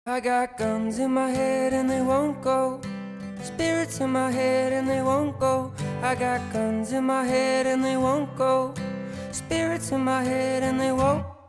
I got guns in my head and they won't go. Spirits in my head and they won't go. I got guns in my head and they won't go. Spirits in my head and they won't